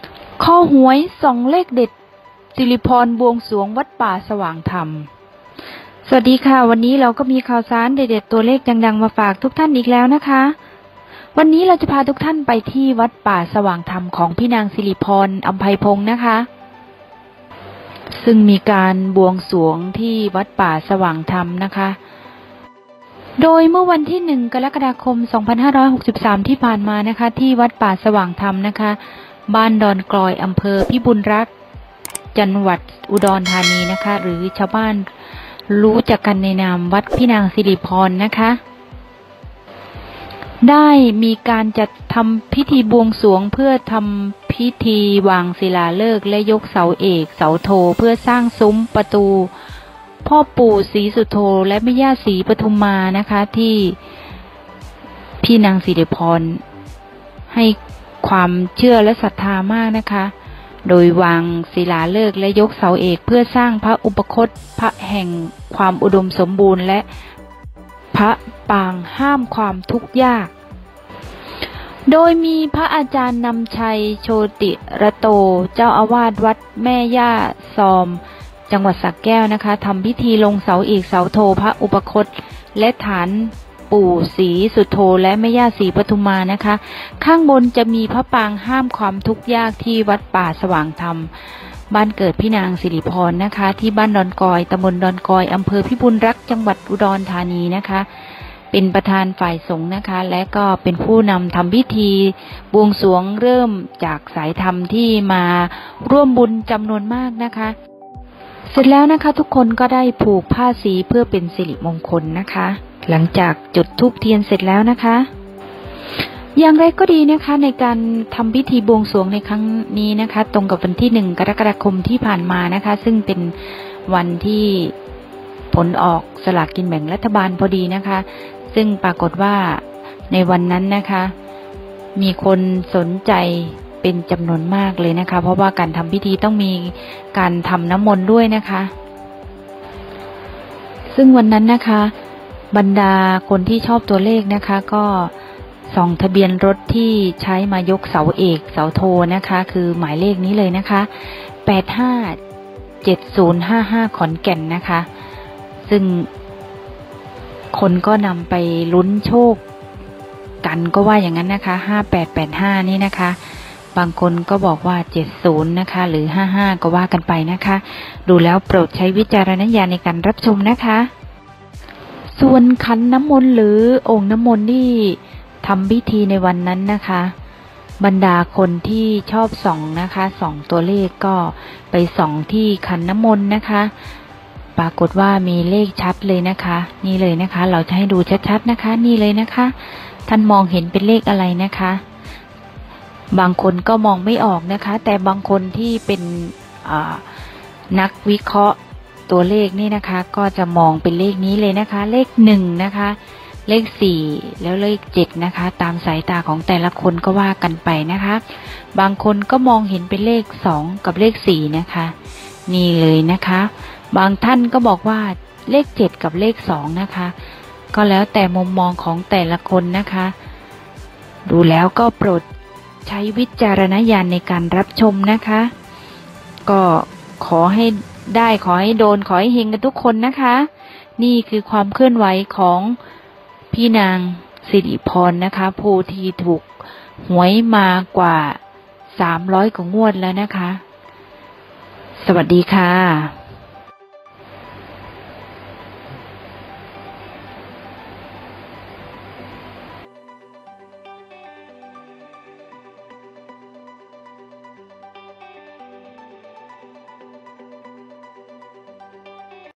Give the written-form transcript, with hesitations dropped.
ข้อหวยส่องเลขเด็ดสิริพรบวงสรวงวัดป่าสว่างธรรมสวัสดีค่ะวันนี้เราก็มีข่าวสารเด็ดๆตัวเลขดังๆมาฝากทุกท่านอีกแล้วนะคะวันนี้เราจะพาทุกท่านไปที่วัดป่าสว่างธรรมของพี่นางสิริพรอำไพพงศ์นะคะซึ่งมีการบวงสรวงที่วัดป่าสว่างธรรมนะคะโดยเมื่อวันที่1 กรกฎาคม 2563 ที่ผ่านมานะคะที่วัดป่าสว่างธรรมนะคะบ้านดอนกลอยอำเภอพิบูลรักษ์จังหวัดอุดรธานีนะคะหรือชาวบ้านรู้จักกันในนามวัดพี่นางสิริพรนะคะได้มีการจัดทำพิธีบวงสรวงเพื่อทำพิธีวางศิลาฤกษ์และยกเสาเอกเสาโทเพื่อสร้างซุ้มประตูพ่อปู่ศรีสุโธและแม่ย่าศรีปทุมมานะคะที่พี่นางสิริพรให้ความเชื่อและศรัทธามากนะคะโดยวางศิลาฤกษ์และยกเสาเอกเพื่อสร้างพระอุปคตพระแห่งความอุดมสมบูรณ์และพระปางห้ามความทุกข์ยากโดยมีพระอาจารย์นำชัยโชติระโตเจ้าอาวาสวัดแม่ย่าซอมจังหวัดสระแก้วนะคะทำพิธีลงเสาเอกเสาโทพระอุปคตและฐานปู่ศรีสุโธและแม่ย่าศรีปทุมมานะคะข้างบนจะมีพระปางห้ามความทุกข์ยากที่วัดป่าสว่างธรรมบ้านเกิดพี่นางสิริพรนะคะที่บ้านดอนกอยตำบลดอนกอยอำเภอพิบูลรักษ์จังหวัดอุดรธานีนะคะเป็นประธานฝ่ายสงฆ์นะคะและก็เป็นผู้นำทำพิธีบวงสรวงเริ่มจากสายธรรมที่มาร่วมบุญจำนวนมากนะคะเสร็จแล้วนะคะทุกคนก็ได้ผูกผ้าสีเพื่อเป็นสิริมงคลนะคะหลังจากจุดธูปเทียนเสร็จแล้วนะคะอย่างไรก็ดีนะคะในการทำพิธีบวงสรวงในครั้งนี้นะคะตรงกับวันที่1 กรกฎาคมที่ผ่านมานะคะซึ่งเป็นวันที่ผลออกสลากกินแบ่งรัฐบาลพอดีนะคะซึ่งปรากฏว่าในวันนั้นนะคะมีคนสนใจเป็นจำนวนมากเลยนะคะเพราะว่าการทำพิธีต้องมีการทำน้ำมนต์ด้วยนะคะซึ่งวันนั้นนะคะบรรดาคนที่ชอบตัวเลขนะคะก็ส่องทะเบียนรถที่ใช้มายกเสาเอกเสาโทนะคะคือหมายเลขนี้เลยนะคะ857055ขอนแก่นนะคะซึ่งคนก็นำไปลุ้นโชคกันก็ว่าอย่างนั้นนะคะ5885นี่นะคะบางคนก็บอกว่า70นะคะหรือ55ก็ว่ากันไปนะคะดูแล้วโปรดใช้วิจารณญาณในการรับชมนะคะส่วนขันน้ำมนต์หรือองค์น้ำมนต์ที่ทำพิธีในวันนั้นนะคะบรรดาคนที่ชอบส่องนะคะส่องตัวเลขก็ไปส่องที่ขันน้ำมนต์นะคะปรากฏว่ามีเลขชัดเลยนะคะนี่เลยนะคะเราจะให้ดูชัดๆนะคะนี่เลยนะคะท่านมองเห็นเป็นเลขอะไรนะคะบางคนก็มองไม่ออกนะคะแต่บางคนที่เป็นนักวิเคราะห์ตัวเลขนี่นะคะก็จะมองเป็นเลขนี้เลยนะคะเลข1นะคะเลข4แล้วเลข7นะคะตามสายตาของแต่ละคนก็ว่ากันไปนะคะบางคนก็มองเห็นเป็นเลข2กับเลข4นะคะนี่เลยนะคะบางท่านก็บอกว่าเลข7กับเลข2นะคะก็แล้วแต่มุมมองของแต่ละคนนะคะดูแล้วก็โปรดใช้วิจารณญาณในการรับชมนะคะก็ขอให้ได้ขอให้โดนขอให้เฮงกันทุกคนนะคะนี่คือความเคลื่อนไหวของพี่นางสิริพรนะคะผู้ที่ถูกหวยมากว่า300 กว่างวดแล้วนะคะสวัสดีค่ะ